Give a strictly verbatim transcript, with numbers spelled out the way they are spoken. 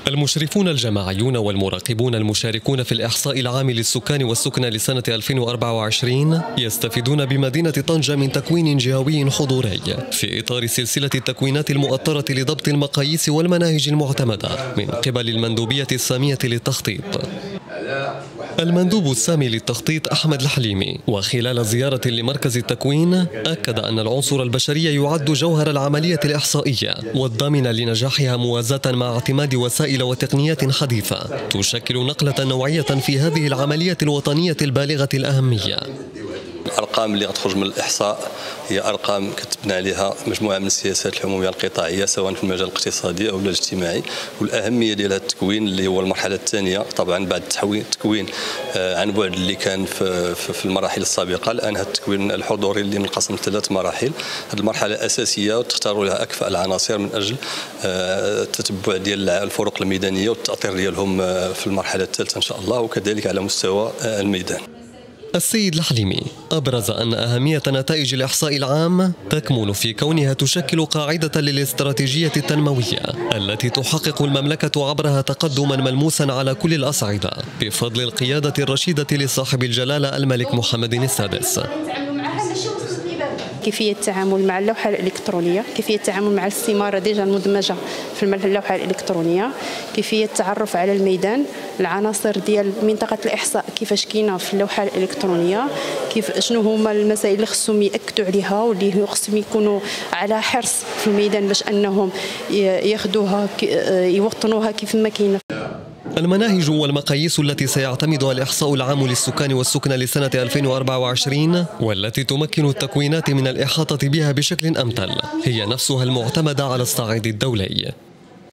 المشرفون الجماعيون والمراقبون المشاركون في الإحصاء العام للسكان والسكنى لسنة ألفين وأربعة وعشرين يستفيدون بمدينة طنجة من تكوين جهوي حضوري في إطار سلسلة التكوينات المؤطرة لضبط المقاييس والمناهج المعتمدة من قبل المندوبية السامية للتخطيط. المندوب السامي للتخطيط أحمد الحليمي وخلال زيارة لمركز التكوين أكد أن العنصر البشري يعد جوهر العملية الإحصائية والضامن لنجاحها موازاة مع اعتماد وسائل وتقنيات حديثة تشكل نقلة نوعية في هذه العملية الوطنية البالغة الأهمية. الأرقام اللي غتخرج من الإحصاء هي أرقام كتبنى عليها مجموعة من السياسات الحمومية القطاعية سواء في المجال الاقتصادي أو الاجتماعي، والأهمية ديال هذا التكوين اللي هو المرحلة الثانية طبعا بعد التكوين عن بعد اللي كان في في المراحل السابقة. الآن هذا التكوين الحضوري اللي منقسم ثلاث مراحل، هذه المرحلة أساسية وتختاروا لها أكفأ العناصر من أجل التتبع ديال الفروق الميدانية والتأطير ديالهم في المرحلة الثالثة إن شاء الله، وكذلك على مستوى الميدان. السيد الحليمي أبرز أن أهمية نتائج الإحصاء العام تكمن في كونها تشكل قاعدة للاستراتيجية التنموية التي تحقق المملكة عبرها تقدما ملموسا على كل الأصعدة بفضل القيادة الرشيدة لصاحب الجلالة الملك محمد السادس. كيفية التعامل مع اللوحة الإلكترونية، كيفية التعامل مع الاستمارة ديجا المدمجة في اللوحة الإلكترونية، كيفية التعرف على الميدان، العناصر ديال منطقة الإحصاء كيفاش كاينة في اللوحة الإلكترونية، كيف شنو هما المسائل اللي خصهم يأكدوا عليها واللي خصهم يكونوا على حرص في الميدان باش أنهم ياخذوها يوطنوها كيف ما كاينة. المناهج والمقاييس التي سيعتمدها الإحصاء العام للسكان والسكنى لسنة ألفين وأربعة وعشرين والتي تمكن التكوينات من الإحاطة بها بشكل أمثل هي نفسها المعتمدة على الصعيد الدولي.